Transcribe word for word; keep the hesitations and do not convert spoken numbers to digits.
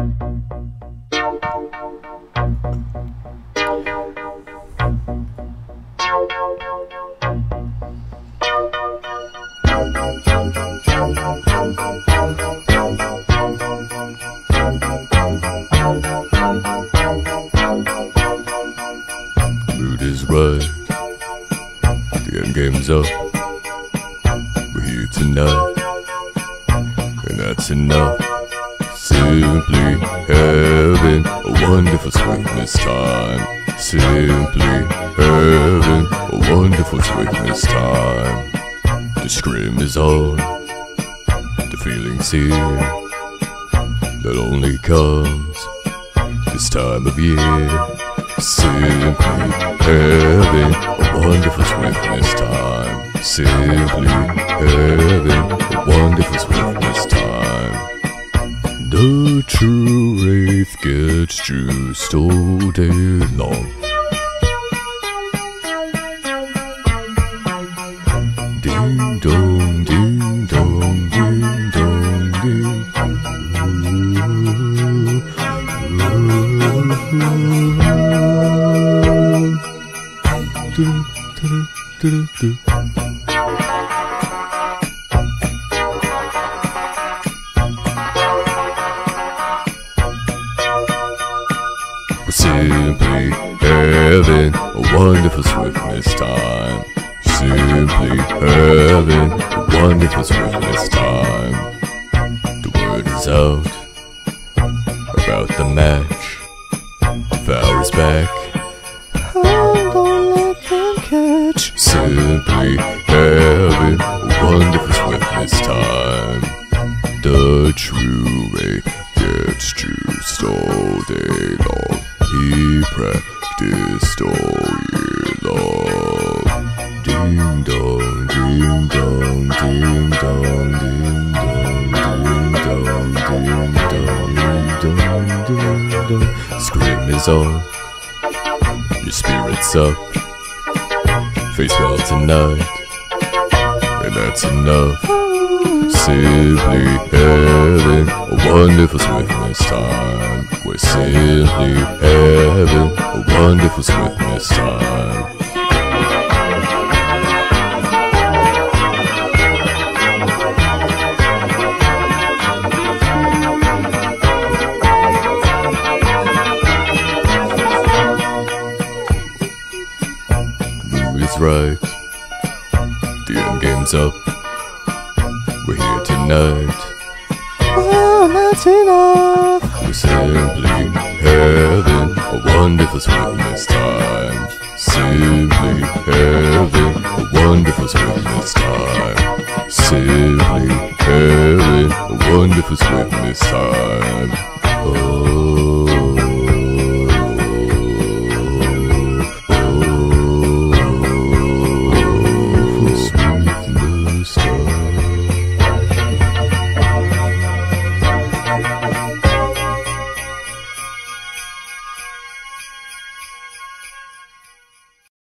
Mood is right, the end game's up. We're here tonight, and that's enough. Simply having a wonderful Swfmastime. Simply having a wonderful Swfmastime. The scream is on, the feeling's here, that only comes this time of year. Simply having a wonderful Swfmastime. Simply having a wonderful Swfmastime. The true wraith gets juiced all day long. Ding dong, ding dong, ding dong, ding. Do, do, do, do, do. Simply having a wonderful Swfmastime. Simply having a wonderful Swfmastime. The word is out about the match. Foul is back. Don't let them catch. Simply having a wonderful Swfmastime. The true wraith gets juiced all day long. He practiced all year long. Ding dong, ding dong, ding dong, ding dong, ding dong, ding dong, ding dong, ding dong. Scream is on, your spirit's up. Face well tonight, and that's enough. Simply having a wonderful Swfmastime. We're simply having a wonderful Swfmastime. Mood is right, the end game's up. We're here tonight. Oh, that's enough. We're simply having a wonderful Swfmastime. Simply having a wonderful Swfmastime. Simply having a wonderful Swfmastime. Oh.